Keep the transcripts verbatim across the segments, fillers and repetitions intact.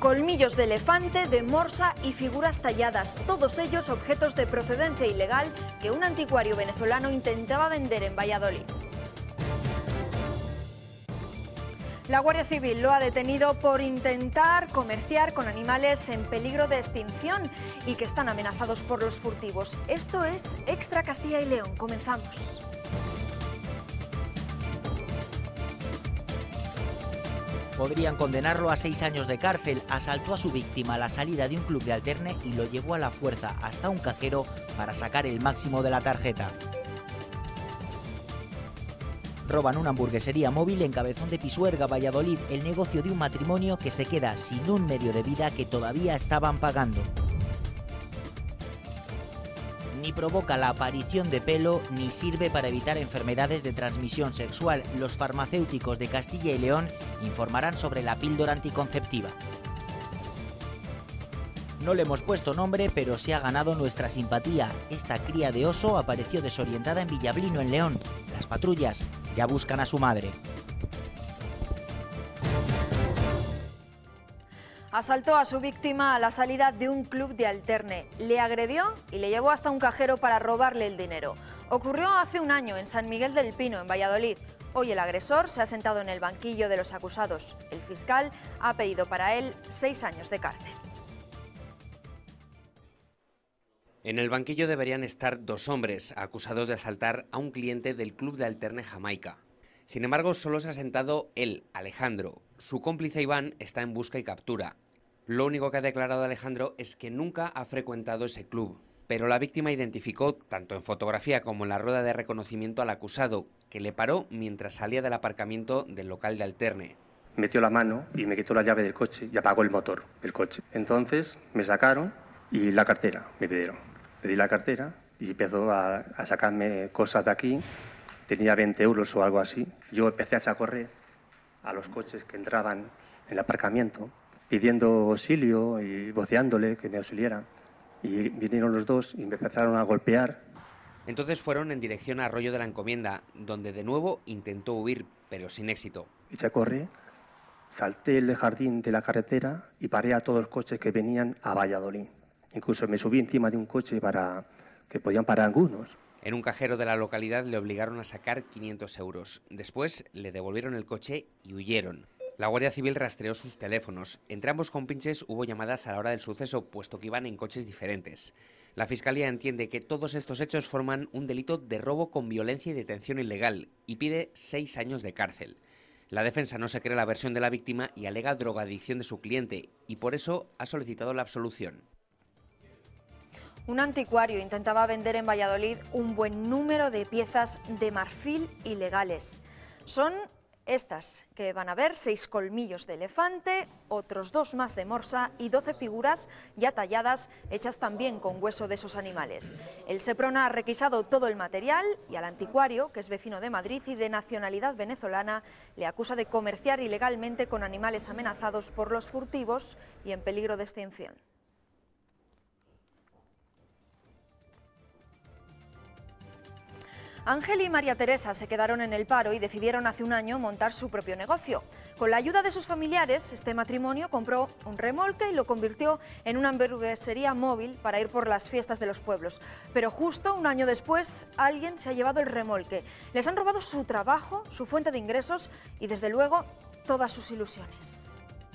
Colmillos de elefante, de morsa y figuras talladas, todos ellos objetos de procedencia ilegal que un anticuario venezolano intentaba vender en Valladolid. La Guardia Civil lo ha detenido por intentar comerciar con animales en peligro de extinción y que están amenazados por los furtivos. Esto es Extra Castilla y León. Comenzamos. Podrían condenarlo a seis años de cárcel. Asaltó a su víctima a la salida de un club de alterne y lo llevó a la fuerza hasta un cajero para sacar el máximo de la tarjeta. Roban una hamburguesería móvil en Cabezón de Pisuerga, Valladolid, el negocio de un matrimonio que se queda sin un medio de vida que todavía estaban pagando. Ni provoca la aparición de pelo, ni sirve para evitar enfermedades de transmisión sexual. Los farmacéuticos de Castilla y León informarán sobre la píldora anticonceptiva. No le hemos puesto nombre, pero se ha ganado nuestra simpatía. Esta cría de oso apareció desorientada en Villablino, en León. Las patrullas ya buscan a su madre. Asaltó a su víctima a la salida de un club de alterne, le agredió y le llevó hasta un cajero para robarle el dinero. Ocurrió hace un año en San Miguel del Pino, en Valladolid. Hoy el agresor se ha sentado en el banquillo de los acusados. El fiscal ha pedido para él seis años de cárcel. En el banquillo deberían estar dos hombres acusados de asaltar a un cliente del club de alterne Jamaica. Sin embargo, solo se ha sentado él, Alejandro. Su cómplice Iván está en busca y captura. Lo único que ha declarado Alejandro es que nunca ha frecuentado ese club. Pero la víctima identificó, tanto en fotografía como en la rueda de reconocimiento, al acusado, que le paró mientras salía del aparcamiento del local de alterne. Metió la mano y me quitó la llave del coche y apagó el motor del coche. Entonces me sacaron y la cartera me pidieron. Le di la cartera y empezó a, a sacarme cosas de aquí. Tenía veinte euros o algo así. Yo empecé a correr a los coches que entraban en el aparcamiento, pidiendo auxilio y voceándole que me auxiliara. Y vinieron los dos y me empezaron a golpear. Entonces fueron en dirección a Arroyo de la Encomienda, donde de nuevo intentó huir, pero sin éxito. Eché a correr, salté el jardín de la carretera y paré a todos los coches que venían a Valladolid. Incluso me subí encima de un coche para que podían parar algunos. En un cajero de la localidad le obligaron a sacar quinientos euros. Después le devolvieron el coche y huyeron. La Guardia Civil rastreó sus teléfonos. Entre ambos compinches hubo llamadas a la hora del suceso, puesto que iban en coches diferentes. La Fiscalía entiende que todos estos hechos forman un delito de robo con violencia y detención ilegal y pide seis años de cárcel. La defensa no se cree la versión de la víctima y alega drogadicción de su cliente y por eso ha solicitado la absolución. Un anticuario intentaba vender en Valladolid un buen número de piezas de marfil ilegales. Son estas que van a ver: seis colmillos de elefante, otros dos más de morsa y doce figuras ya talladas, hechas también con hueso de esos animales. El Seprona ha requisado todo el material y al anticuario, que es vecino de Madrid y de nacionalidad venezolana, le acusa de comerciar ilegalmente con animales amenazados por los furtivos y en peligro de extinción. Ángel y María Teresa se quedaron en el paro y decidieron hace un año montar su propio negocio. Con la ayuda de sus familiares, este matrimonio compró un remolque y lo convirtió en una hamburguesería móvil para ir por las fiestas de los pueblos. Pero justo un año después, alguien se ha llevado el remolque. Les han robado su trabajo, su fuente de ingresos y, desde luego, todas sus ilusiones.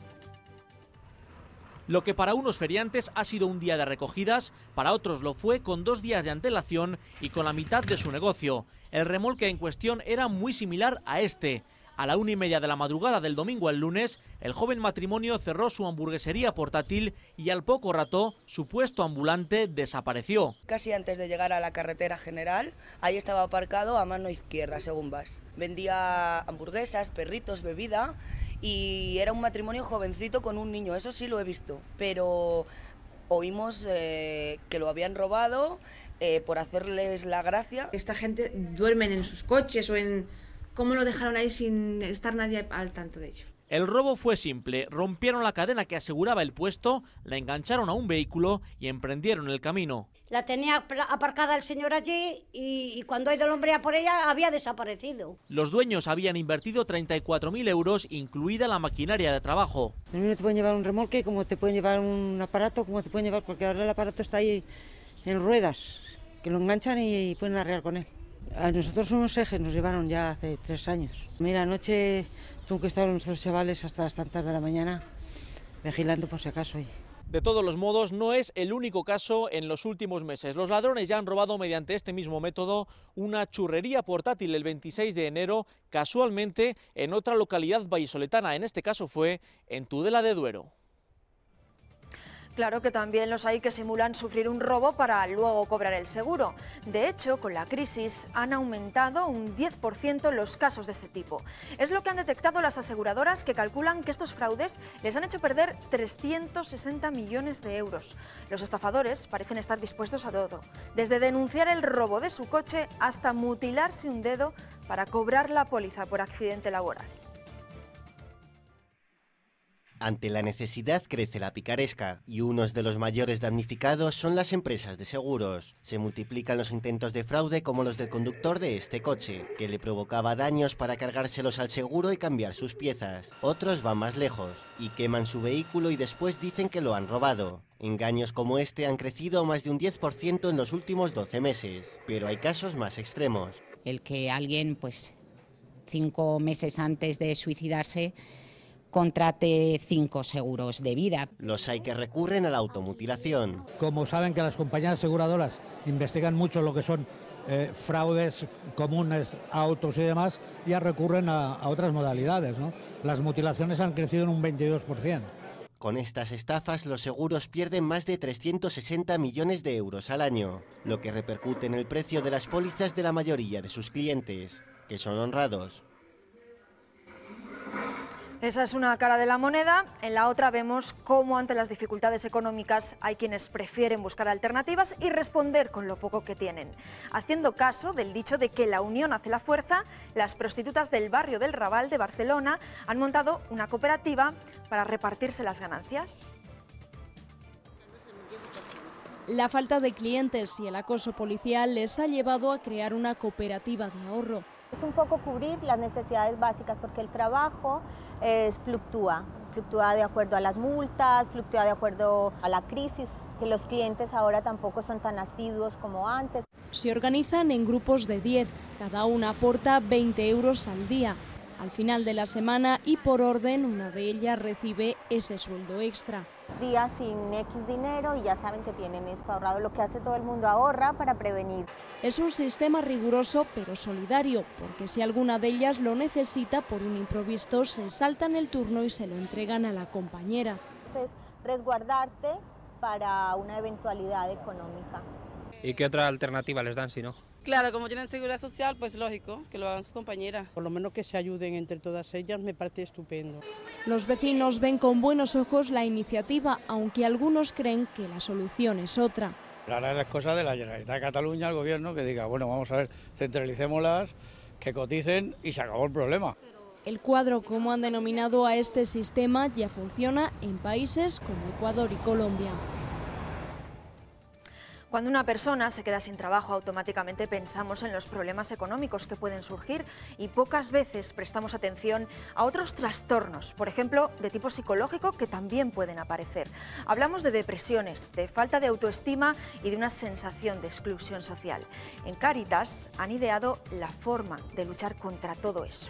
Lo que para unos feriantes ha sido un día de recogidas, para otros lo fue con dos días de antelación y con la mitad de su negocio. El remolque en cuestión era muy similar a este. A la una y media de la madrugada del domingo al lunes, el joven matrimonio cerró su hamburguesería portátil y al poco rato su puesto ambulante desapareció. Casi antes de llegar a la carretera general, ahí estaba aparcado a mano izquierda, según vas. Vendía hamburguesas, perritos, bebida. Y era un matrimonio jovencito con un niño, eso sí lo he visto, pero oímos eh, que lo habían robado eh, por hacerles la gracia. Esta gente duermen en sus coches o en... ¿Cómo lo dejaron ahí sin estar nadie al tanto de ello? El robo fue simple, rompieron la cadena que aseguraba el puesto, la engancharon a un vehículo y emprendieron el camino. La tenía aparcada el señor allí y, y cuando ha ido el hombre a por ella había desaparecido. Los dueños habían invertido treinta y cuatro mil euros, incluida la maquinaria de trabajo. A mí no te pueden llevar un remolque, como te pueden llevar un aparato, como te pueden llevar, porque ahora el aparato está ahí en ruedas, que lo enganchan y pueden arrear con él. A nosotros unos ejes nos llevaron ya hace tres años. Mira, anoche tuvo que estar nuestros chavales hasta las tantas de la mañana vigilando por si acaso. De todos los modos, no es el único caso en los últimos meses. Los ladrones ya han robado mediante este mismo método una churrería portátil el veintiséis de enero, casualmente en otra localidad vallisoletana. En este caso fue en Tudela de Duero. Claro que también los hay que simulan sufrir un robo para luego cobrar el seguro. De hecho, con la crisis han aumentado un diez por ciento los casos de este tipo. Es lo que han detectado las aseguradoras, que calculan que estos fraudes les han hecho perder trescientos sesenta millones de euros. Los estafadores parecen estar dispuestos a todo, desde denunciar el robo de su coche hasta mutilarse un dedo para cobrar la póliza por accidente laboral. Ante la necesidad crece la picaresca y unos de los mayores damnificados son las empresas de seguros. Se multiplican los intentos de fraude como los del conductor de este coche, que le provocaba daños para cargárselos al seguro y cambiar sus piezas. Otros van más lejos y queman su vehículo y después dicen que lo han robado. Engaños como este han crecido más de un diez por ciento en los últimos doce meses, pero hay casos más extremos. El que alguien, pues, cinco meses antes de suicidarse, contrate cinco seguros de vida. Los hay que recurren a la automutilación. Como saben que las compañías aseguradoras investigan mucho lo que son eh, fraudes comunes a autos y demás, ya recurren a, a otras modalidades, ¿no? Las mutilaciones han crecido en un veintidós por ciento. Con estas estafas, los seguros pierden más de trescientos sesenta millones de euros al año, lo que repercute en el precio de las pólizas de la mayoría de sus clientes, que son honrados. Esa es una cara de la moneda. En la otra vemos cómo ante las dificultades económicas hay quienes prefieren buscar alternativas y responder con lo poco que tienen. Haciendo caso del dicho de que la unión hace la fuerza, las prostitutas del barrio del Raval de Barcelona han montado una cooperativa para repartirse las ganancias. La falta de clientes y el acoso policial les ha llevado a crear una cooperativa de ahorro. Es un poco cubrir las necesidades básicas porque el trabajo eh, fluctúa, fluctúa de acuerdo a las multas, fluctúa de acuerdo a la crisis, que los clientes ahora tampoco son tan asiduos como antes. Se organizan en grupos de diez, cada una aporta veinte euros al día. Al final de la semana y por orden, una de ellas recibe ese sueldo extra. Días sin X dinero y ya saben que tienen esto ahorrado. Lo que hace todo el mundo, ahorra para prevenir. Es un sistema riguroso pero solidario, porque si alguna de ellas lo necesita por un imprevisto, se saltan el turno y se lo entregan a la compañera. Es resguardarte para una eventualidad económica. ¿Y qué otra alternativa les dan si no? Claro, como tienen seguridad social, pues lógico, que lo hagan sus compañeras. Por lo menos que se ayuden entre todas ellas me parece estupendo. Los vecinos ven con buenos ojos la iniciativa, aunque algunos creen que la solución es otra. Ahora es cosa de la Generalitat de Cataluña, el gobierno, que diga, bueno, vamos a ver, centralicémoslas, que coticen y se acabó el problema. El cuadro, como han denominado a este sistema, ya funciona en países como Ecuador y Colombia. Cuando una persona se queda sin trabajo, automáticamente pensamos en los problemas económicos que pueden surgir y pocas veces prestamos atención a otros trastornos, por ejemplo, de tipo psicológico, que también pueden aparecer. Hablamos de depresiones, de falta de autoestima y de una sensación de exclusión social. En Cáritas han ideado la forma de luchar contra todo eso.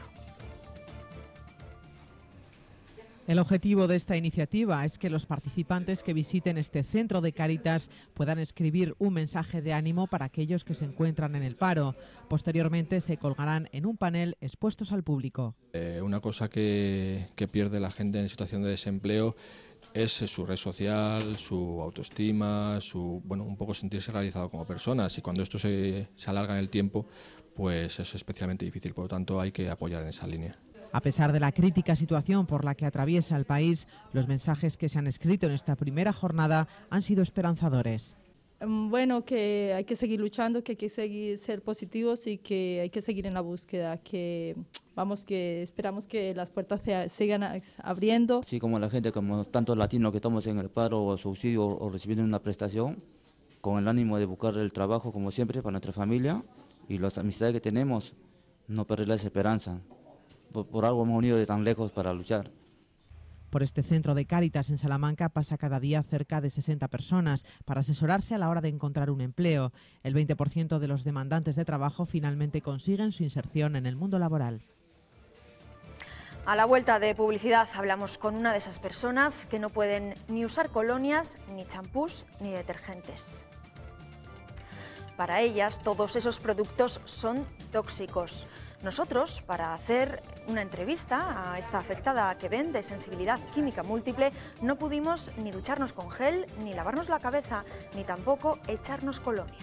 El objetivo de esta iniciativa es que los participantes que visiten este centro de Cáritas puedan escribir un mensaje de ánimo para aquellos que se encuentran en el paro. Posteriormente se colgarán en un panel expuestos al público. Eh, una cosa que, que pierde la gente en situación de desempleo es su red social, su autoestima, su, bueno, un poco sentirse realizado como personas, y cuando esto se, se alarga en el tiempo, pues es especialmente difícil. Por lo tanto, hay que apoyar en esa línea. A pesar de la crítica situación por la que atraviesa el país, los mensajes que se han escrito en esta primera jornada han sido esperanzadores. Bueno, que hay que seguir luchando, que hay que seguir ser positivos y que hay que seguir en la búsqueda, que vamos, que esperamos que las puertas se sigan abriendo. Así como la gente, como tantos latinos que estamos en el paro o subsidio o recibiendo una prestación, con el ánimo de buscar el trabajo como siempre para nuestra familia y las amistades que tenemos, no perder la esperanza. Por, por algo hemos unido de tan lejos para luchar. Por este centro de Cáritas en Salamanca pasa cada día cerca de sesenta personas para asesorarse a la hora de encontrar un empleo. El veinte por ciento de los demandantes de trabajo finalmente consiguen su inserción en el mundo laboral. A la vuelta de publicidad hablamos con una de esas personas que no pueden ni usar colonias, ni champús, ni detergentes. Para ellas, todos esos productos son tóxicos. Nosotros, para hacer una entrevista a esta afectada que ven de sensibilidad química múltiple, no pudimos ni ducharnos con gel, ni lavarnos la cabeza, ni tampoco echarnos colonia.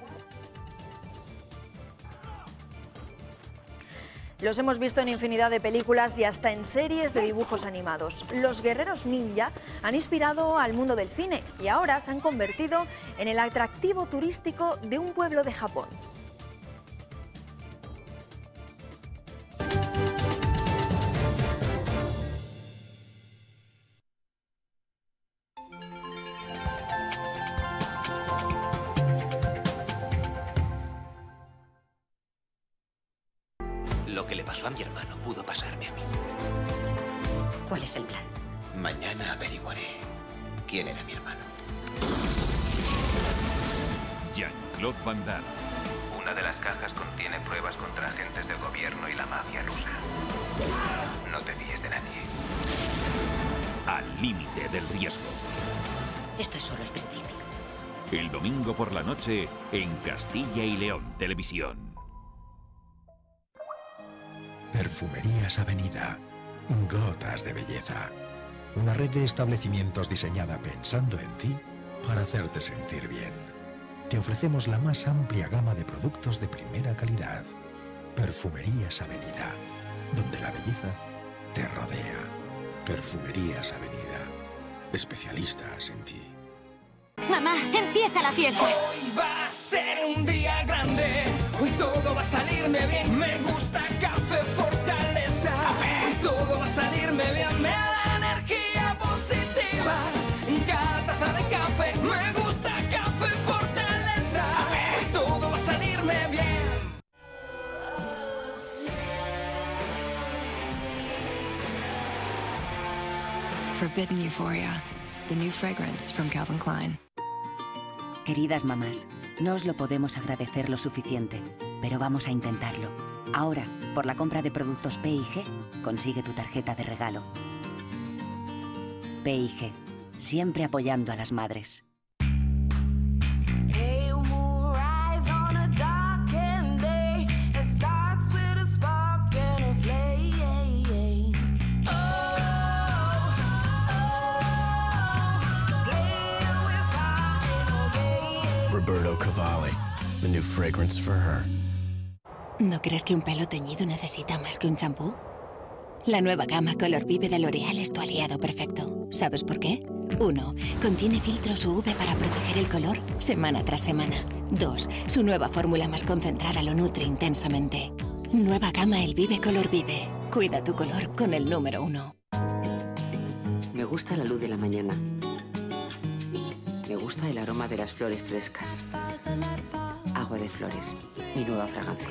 Los hemos visto en infinidad de películas y hasta en series de dibujos animados. Los guerreros ninja han inspirado al mundo del cine y ahora se han convertido en el atractivo turístico de un pueblo de Japón. Lo que le pasó a mi hermano pudo pasarme a mí. ¿Cuál es el plan? Mañana averiguaré quién era mi hermano. Jean-Claude Van Damme. Una de las cajas contiene pruebas contra agentes del gobierno y la mafia rusa. No te fíes de nadie. Al límite del riesgo. Esto es solo el principio. El domingo por la noche en Castilla y León Televisión. Perfumerías Avenida. Gotas de belleza. Una red de establecimientos diseñada pensando en ti para hacerte sentir bien. Te ofrecemos la más amplia gama de productos de primera calidad. Perfumerías Avenida, donde la belleza te rodea. Perfumerías Avenida. Especialistas en ti. Mamá, empieza la fiesta. Hoy va a ser un día grande. Hoy todo va a salirme bien. Me gusta Café Fortaleza. Café. Hoy todo va a salirme bien. Me da energía positiva. Cada taza de café. Me gusta Café Fortaleza. Café. Hoy todo va a salirme bien. Forbidden Euphoria, the new fragrance from Calvin Klein. Queridas mamás, no os lo podemos agradecer lo suficiente, pero vamos a intentarlo. Ahora, por la compra de productos P y G, consigue tu tarjeta de regalo. P y G, siempre apoyando a las madres. Roberto Cavalli, the new fragrance for her. ¿No crees que un pelo teñido necesita más que un champú? La nueva gama Color Vive de L'Oréal es tu aliado perfecto. ¿Sabes por qué? uno. Contiene filtros U V para proteger el color semana tras semana. dos. Su nueva fórmula más concentrada lo nutre intensamente. Nueva gama El Vive Color Vive. Cuida tu color con el número uno. Me gusta la luz de la mañana. Me gusta el aroma de las flores frescas. Agua de Flores, mi nueva fragancia.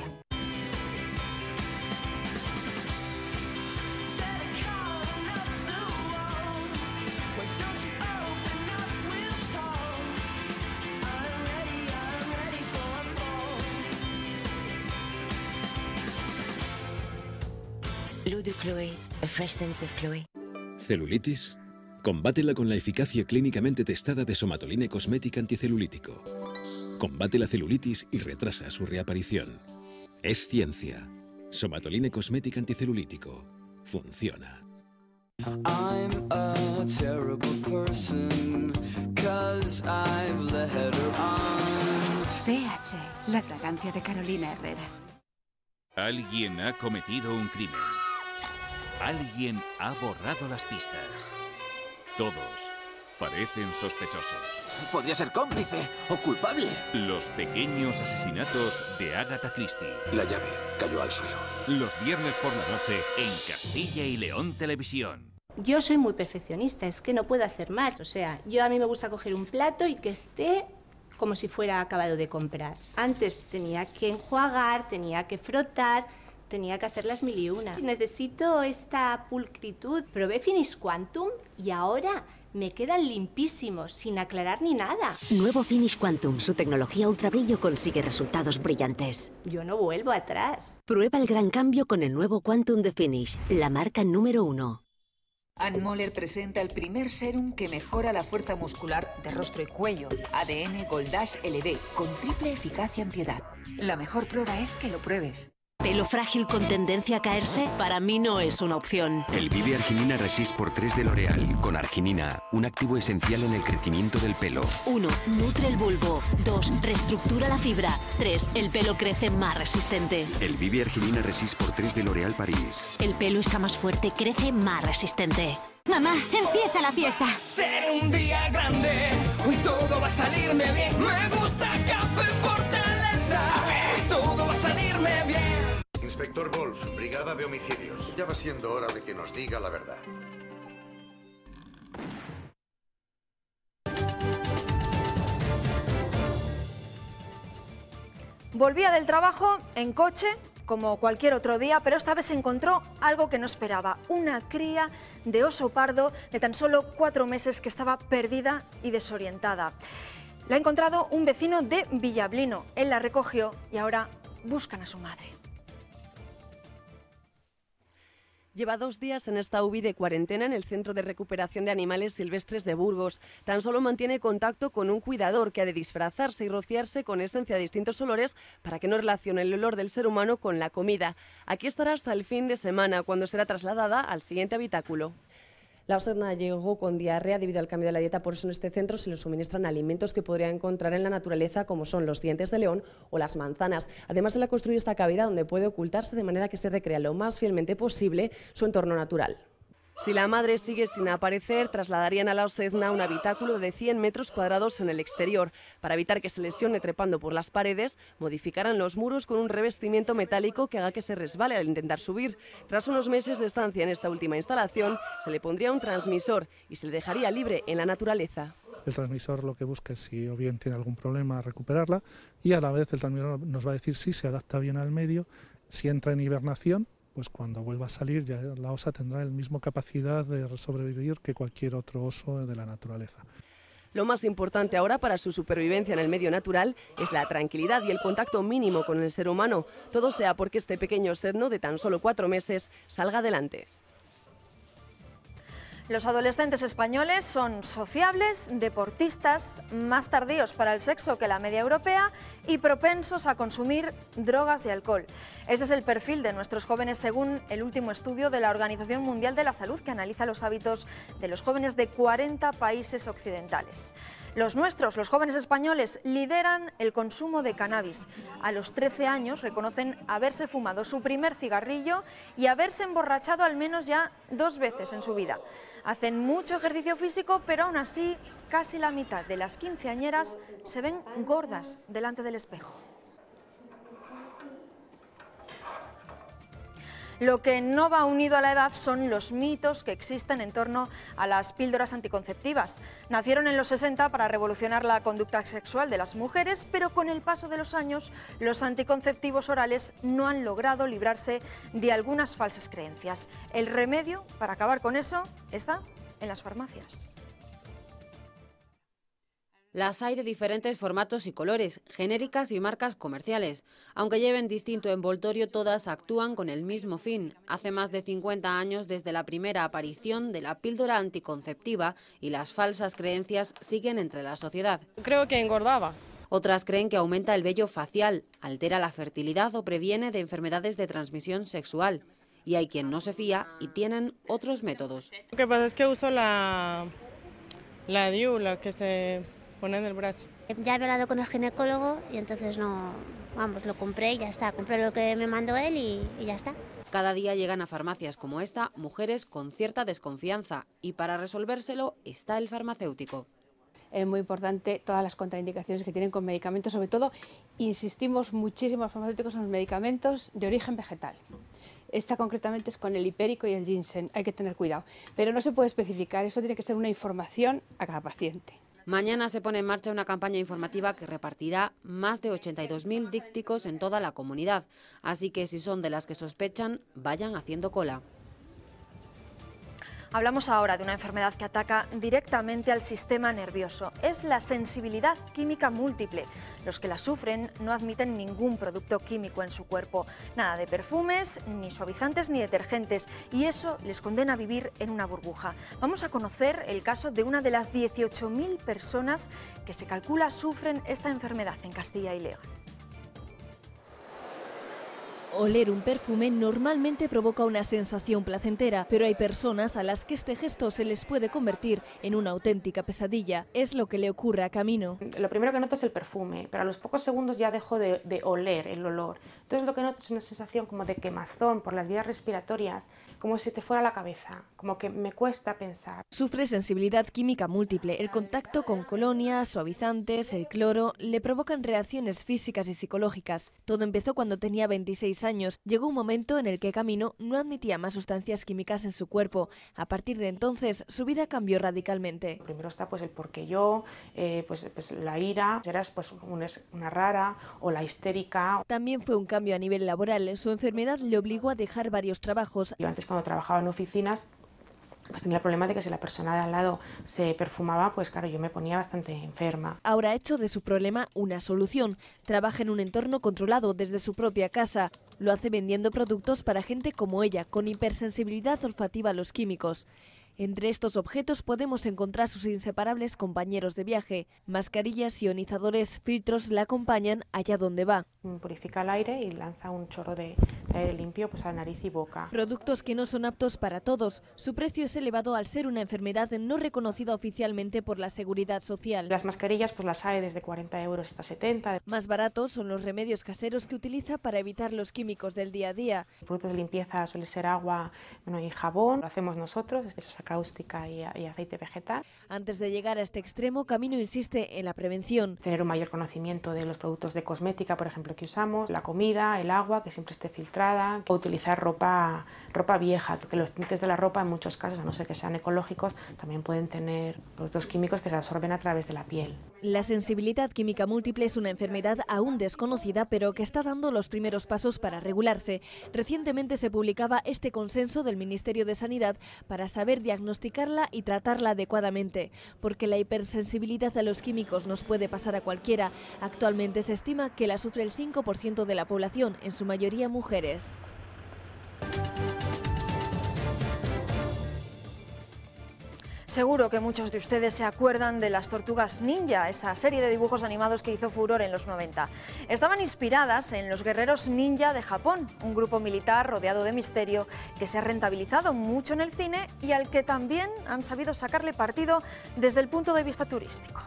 L'eau de Chloé, a fresh sense of Chloé. ¿Celulitis? Combátela con la eficacia clínicamente testada de Somatoline Cosmética Anticelulítico. Combate la celulitis y retrasa su reaparición. Es ciencia. Somatoline Cosmética Anticelulítico. Funciona. I'm a terrible person, 'cause I've let her on. P H, la fragancia de Carolina Herrera. Alguien ha cometido un crimen. Alguien ha borrado las pistas. Todos parecen sospechosos. Podría ser cómplice o culpable. Los pequeños asesinatos de Agatha Christie. La llave cayó al suelo. Los viernes por la noche en Castilla y León Televisión. Yo soy muy perfeccionista, es que no puedo hacer más. O sea, yo a mí me gusta coger un plato y que esté como si fuera acabado de comprar. Antes tenía que enjuagar, tenía que frotar, tenía que hacer las mil y una. Necesito esta pulcritud. Probé Finish Quantum y ahora me quedan limpísimos, sin aclarar ni nada. Nuevo Finish Quantum. Su tecnología ultra brillo consigue resultados brillantes. Yo no vuelvo atrás. Prueba el gran cambio con el nuevo Quantum de Finish, la marca número uno. Ann Moller presenta el primer serum que mejora la fuerza muscular de rostro y cuello. A D N Gold Dash L D, con triple eficacia antiedad. La mejor prueba es que lo pruebes. ¿Pelo frágil con tendencia a caerse? Para mí no es una opción. El Vive Arginina Resist por tres de L'Oréal, con arginina, un activo esencial en el crecimiento del pelo. uno. Nutre el bulbo. dos. Reestructura la fibra. tres. El pelo crece más resistente. El Vive Arginina Resist por tres de L'Oréal París. El pelo está más fuerte, crece más resistente. Mamá, empieza la fiesta. Será un día grande, hoy todo va a salirme bien. Me gusta Café Fortaleza, hoy todo va a salirme bien. Inspector Wolf, Brigada de Homicidios. Ya va siendo hora de que nos diga la verdad. Volvía del trabajo en coche, como cualquier otro día, pero esta vez encontró algo que no esperaba, una cría de oso pardo de tan solo cuatro meses que estaba perdida y desorientada. La ha encontrado un vecino de Villablino, él la recogió y ahora buscan a su madre. Lleva dos días en esta U B I de cuarentena en el Centro de Recuperación de Animales Silvestres de Burgos. Tan solo mantiene contacto con un cuidador que ha de disfrazarse y rociarse con esencia de distintos olores para que no relacione el olor del ser humano con la comida. Aquí estará hasta el fin de semana, cuando será trasladada al siguiente habitáculo. La osedna llegó con diarrea debido al cambio de la dieta, por eso en este centro se le suministran alimentos que podría encontrar en la naturaleza, como son los dientes de león o las manzanas. Además, se le ha construido esta cavidad donde puede ocultarse de manera que se recrea lo más fielmente posible su entorno natural. Si la madre sigue sin aparecer, trasladarían a la osedna a un habitáculo de cien metros cuadrados en el exterior. Para evitar que se lesione trepando por las paredes, modificarán los muros con un revestimiento metálico que haga que se resbale al intentar subir. Tras unos meses de estancia en esta última instalación, se le pondría un transmisor y se le dejaría libre en la naturaleza. El transmisor lo que busca es si o bien tiene algún problema recuperarla, y a la vez el transmisor nos va a decir si se adapta bien al medio, si entra en hibernación, pues cuando vuelva a salir ya la osa tendrá la misma capacidad de sobrevivir que cualquier otro oso de la naturaleza. Lo más importante ahora para su supervivencia en el medio natural es la tranquilidad y el contacto mínimo con el ser humano. Todo sea porque este pequeño osedno de tan solo cuatro meses salga adelante. Los adolescentes españoles son sociables, deportistas, más tardíos para el sexo que la media europea y propensos a consumir drogas y alcohol. Ese es el perfil de nuestros jóvenes según el último estudio de la Organización Mundial de la Salud, que analiza los hábitos de los jóvenes de cuarenta países occidentales. Los nuestros, los jóvenes españoles, lideran el consumo de cannabis. A los trece años reconocen haberse fumado su primer cigarrillo y haberse emborrachado al menos ya dos veces en su vida. Hacen mucho ejercicio físico, pero aún así casi la mitad de las quinceañeras se ven gordas delante del espejo. Lo que no va unido a la edad son los mitos que existen en torno a las píldoras anticonceptivas. Nacieron en los sesenta para revolucionar la conducta sexual de las mujeres, pero con el paso de los años los anticonceptivos orales no han logrado librarse de algunas falsas creencias. El remedio para acabar con eso está en las farmacias. Las hay de diferentes formatos y colores, genéricas y marcas comerciales. Aunque lleven distinto envoltorio, todas actúan con el mismo fin. Hace más de cincuenta años desde la primera aparición de la píldora anticonceptiva y las falsas creencias siguen entre la sociedad. Creo que engordaba. Otras creen que aumenta el vello facial, altera la fertilidad o previene de enfermedades de transmisión sexual. Y hay quien no se fía y tienen otros métodos. Lo que pasa es que uso la, la D I U, la que se pone en el brazo. Ya he hablado con el ginecólogo y entonces no, vamos, lo compré y ya está. Compré lo que me mandó él y, y ya está. Cada día llegan a farmacias como esta mujeres con cierta desconfianza y para resolvérselo está el farmacéutico. Es muy importante todas las contraindicaciones que tienen con medicamentos, sobre todo insistimos muchísimo los farmacéuticos en los medicamentos de origen vegetal. Esta concretamente es con el hipérico y el ginseng, hay que tener cuidado, pero no se puede especificar, eso tiene que ser una información a cada paciente. Mañana se pone en marcha una campaña informativa que repartirá más de ochenta y dos mil dípticos en toda la comunidad, así que si son de las que sospechan, vayan haciendo cola. Hablamos ahora de una enfermedad que ataca directamente al sistema nervioso. Es la sensibilidad química múltiple. Los que la sufren no admiten ningún producto químico en su cuerpo. Nada de perfumes, ni suavizantes, ni detergentes. Y eso les condena a vivir en una burbuja. Vamos a conocer el caso de una de las dieciocho mil personas que se calcula sufren esta enfermedad en Castilla y León. Oler un perfume normalmente provoca una sensación placentera, pero hay personas a las que este gesto se les puede convertir en una auténtica pesadilla. Es lo que le ocurre a Camino. Lo primero que noto es el perfume, pero a los pocos segundos ya dejo de, de oler el olor. Entonces lo que noto es una sensación como de quemazón por las vías respiratorias, como si te fuera la cabeza, como que me cuesta pensar. Sufre sensibilidad química múltiple. El contacto con colonias, suavizantes, el cloro, le provocan reacciones físicas y psicológicas. Todo empezó cuando tenía veintiséis años. Llegó un momento en el que Camino no admitía más sustancias químicas en su cuerpo. A partir de entonces, su vida cambió radicalmente. Primero está pues el porque yo, eh, pues, pues la ira, eras pues una, una rara o la histérica. También fue un cambio a nivel laboral. Su enfermedad le obligó a dejar varios trabajos. Yo antes cuando trabajaba en oficinas, pues tenía el problema de que si la persona de al lado se perfumaba, pues claro, yo me ponía bastante enferma. Ahora ha hecho de su problema una solución. Trabaja en un entorno controlado desde su propia casa. Lo hace vendiendo productos para gente como ella, con hipersensibilidad olfativa a los químicos. Entre estos objetos podemos encontrar sus inseparables compañeros de viaje. Mascarillas, ionizadores, filtros la acompañan allá donde va. Purifica el aire y lanza un chorro de aire limpio pues a nariz y boca. Productos que no son aptos para todos. Su precio es elevado al ser una enfermedad no reconocida oficialmente por la Seguridad Social. Las mascarillas pues las hay desde cuarenta euros hasta setenta. Más baratos son los remedios caseros que utiliza para evitar los químicos del día a día. Productos de limpieza suele ser agua, bueno, y jabón. Lo hacemos nosotros, eso es cáustica y, y aceite vegetal. Antes de llegar a este extremo, Camino insiste en la prevención. Tener un mayor conocimiento de los productos de cosmética, por ejemplo, que usamos, la comida, el agua, que siempre esté filtrada, o utilizar ropa, ropa vieja, porque los tintes de la ropa en muchos casos, a no ser que sean ecológicos, también pueden tener productos químicos que se absorben a través de la piel. La sensibilidad química múltiple es una enfermedad aún desconocida, pero que está dando los primeros pasos para regularse. Recientemente se publicaba este consenso del Ministerio de Sanidad para saber diagnosticarla y tratarla adecuadamente, porque la hipersensibilidad a los químicos nos puede pasar a cualquiera. Actualmente se estima que la sufre el cinco por ciento de la población, en su mayoría mujeres. Seguro que muchos de ustedes se acuerdan de las Tortugas Ninja, esa serie de dibujos animados que hizo furor en los noventa. Estaban inspiradas en los guerreros ninja de Japón, un grupo militar rodeado de misterio que se ha rentabilizado mucho en el cine y al que también han sabido sacarle partido desde el punto de vista turístico.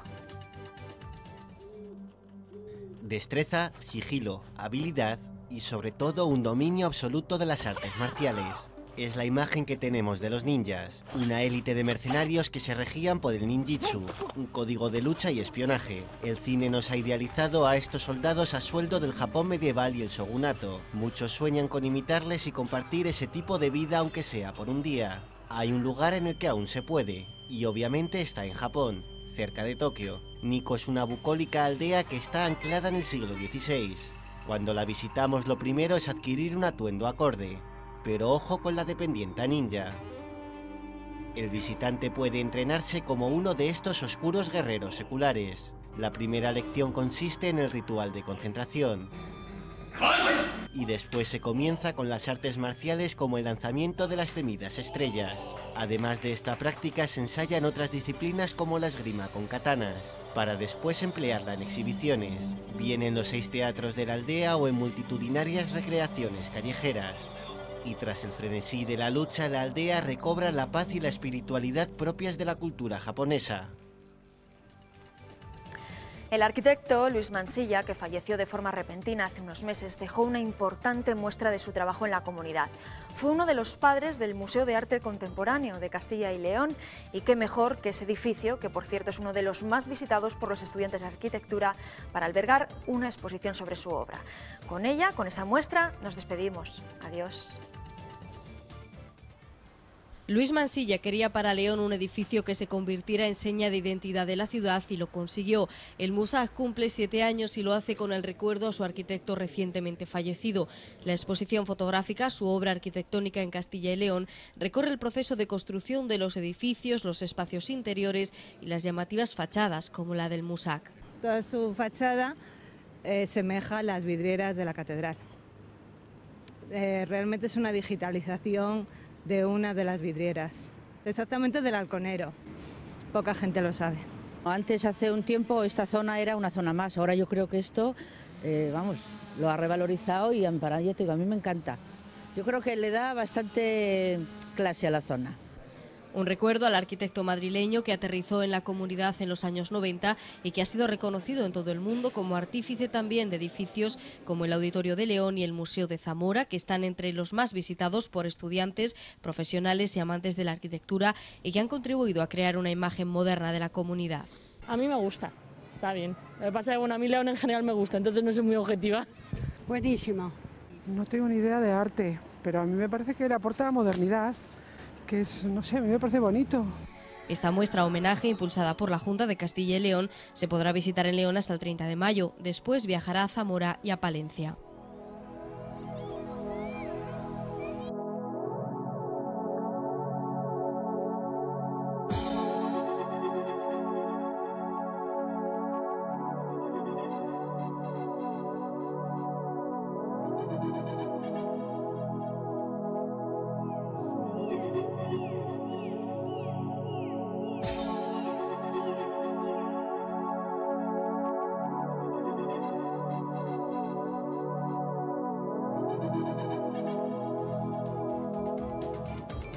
Destreza, sigilo, habilidad y sobre todo un dominio absoluto de las artes marciales. Es la imagen que tenemos de los ninjas, una élite de mercenarios que se regían por el ninjitsu, un código de lucha y espionaje. El cine nos ha idealizado a estos soldados a sueldo del Japón medieval y el shogunato. Muchos sueñan con imitarles y compartir ese tipo de vida aunque sea por un día. Hay un lugar en el que aún se puede, y obviamente está en Japón, cerca de Tokio. Nikko es una bucólica aldea que está anclada en el siglo dieciséis. Cuando la visitamos lo primero es adquirir un atuendo acorde. Pero ojo con la dependienta ninja. El visitante puede entrenarse como uno de estos oscuros guerreros seculares. La primera lección consiste en el ritual de concentración. Y después se comienza con las artes marciales como el lanzamiento de las temidas estrellas. Además de esta práctica se ensayan otras disciplinas como la esgrima con katanas, para después emplearla en exhibiciones, bien en los seis teatros de la aldea o en multitudinarias recreaciones callejeras. Y tras el frenesí de la lucha, la aldea recobra la paz y la espiritualidad propias de la cultura japonesa. El arquitecto Luis Mansilla, que falleció de forma repentina hace unos meses, dejó una importante muestra de su trabajo en la comunidad. Fue uno de los padres del Museo de Arte Contemporáneo de Castilla y León, y qué mejor que ese edificio, que por cierto es uno de los más visitados por los estudiantes de arquitectura, para albergar una exposición sobre su obra. Con ella, con esa muestra, nos despedimos. Adiós. Luis Mansilla quería para León un edificio que se convirtiera en seña de identidad de la ciudad y lo consiguió. El Musac cumple siete años y lo hace con el recuerdo a su arquitecto recientemente fallecido. La exposición fotográfica, su obra arquitectónica en Castilla y León, recorre el proceso de construcción de los edificios, los espacios interiores y las llamativas fachadas, como la del Musac. Toda su fachada eh, semeja a las vidrieras de la catedral. Eh, realmente es una digitalización de una de las vidrieras, exactamente del halconero. Poca gente lo sabe. Antes, hace un tiempo, esta zona era una zona más. Ahora yo creo que esto, eh, vamos, lo ha revalorizado y para ya te digo, a mí me encanta. Yo creo que le da bastante clase a la zona. Un recuerdo al arquitecto madrileño que aterrizó en la comunidad en los años noventa y que ha sido reconocido en todo el mundo como artífice también de edificios como el Auditorio de León y el Museo de Zamora, que están entre los más visitados por estudiantes, profesionales y amantes de la arquitectura y que han contribuido a crear una imagen moderna de la comunidad. A mí me gusta, está bien. Lo que pasa es que bueno, a mí León en general me gusta, entonces no soy muy objetiva. Buenísimo. No tengo ni idea de arte, pero a mí me parece que le aporta modernidad, que es, no sé, a mí me parece bonito. Esta muestra homenaje, impulsada por la Junta de Castilla y León, se podrá visitar en León hasta el treinta de mayo. Después viajará a Zamora y a Palencia.